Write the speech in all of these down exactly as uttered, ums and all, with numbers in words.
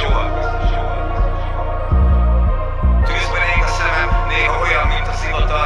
soha. Tűzben ég a szemem, néha olyan, mint a zivatar.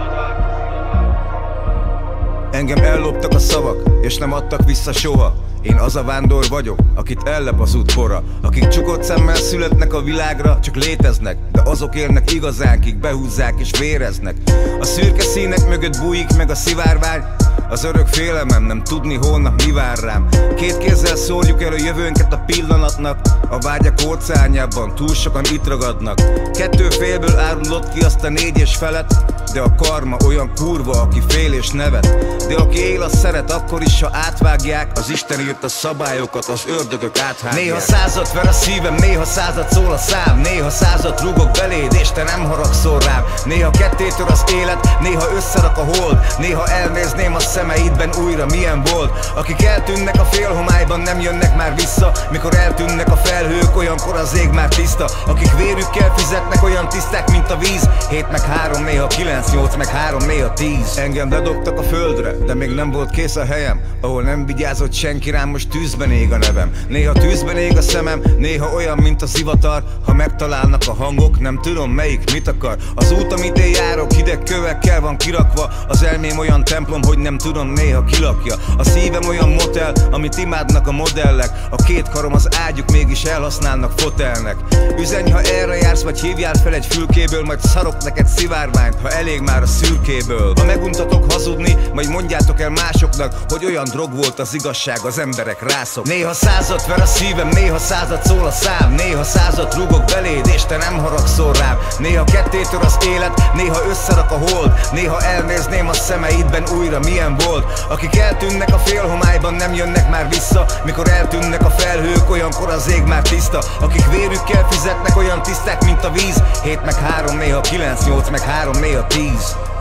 Engem elloptak a szavak, és nem adtak vissza soha. Én az a vándor vagyok, akit ellep az útpora. Akik csukott szemmel születnek a világra, csak léteznek, de azok élnek igazán, kik behúzzák és véreznek. A szürke színek mögött bújik meg a szivárvány, az örök félelmem nem tudni holnap mi vár rám. Két kézzel szórjuk el a jövőnket a pillanatnak, a vágyak óceánjában túl sokan itt ragadnak. Kettő félből árulott ki azt a négy és felet, de a karma olyan kurva, aki fél és nevet. De aki él, az szeret akkor is, ha átvágják. Az Isten írt a szabályokat, az ördögök áthágják. Néha százat ver a szívem, néha százat szól a szám. Néha százat rúgok beléd, és te nem haragszol rám. Néha kettétör az élet, néha összerak a hold. Néha elnézném a szemeidben újra milyen volt. Akik eltűnnek a félhomályban, nem jönnek már vissza. Mikor eltűnnek a felhők, olyankor az ég már tiszta. Akik vérükkel fizetnek, olyan tiszták, mint a víz. Hét meg három, néha kilenc, nyolc meg három, néha tíz. Engem ledobtak a földre, de még nem volt kész a helyem, ahol nem vigyázott senki rám, most tűzben ég a nevem. Néha tűzben ég a szemem, néha olyan, mint a zivatar. Ha megtalálnak a hangok, nem tudom melyik mit akar. Az út, amit én járok, hideg kövekkel van kirakva. Az elmém olyan templom, hogy nem tudom, néha kilakja. A szívem olyan motel, amit imádnak a modellek. A két karom az ágyuk, mégis elhasználnak fotelnek. Üzenj, ha erre jársz, vagy hívjál fel egy fülkéből, majd szarok neked szivárványt, ha elég már a szürkéből. Ha meguntatok hazudni, majd mondjátok el másoknak, hogy olyan drog volt az igazság, az emberek rászok. Néha százat ver a szívem, néha százat szól a szám. Néha százat rúgok beléd, és te nem haragszol rám. Néha kettétör az élet, néha összerak a hold. Néha elnézném a szemeidben újra milyen volt. Akik eltűnnek a félhomályban, nem jönnek már vissza. Mikor eltűnnek a felhők, olyankor az ég már tiszta. Akik vérükkel fizetnek, olyan tiszták, mint a víz. Hét meg három, néha kilenc, nyolc meg három, néha tíz.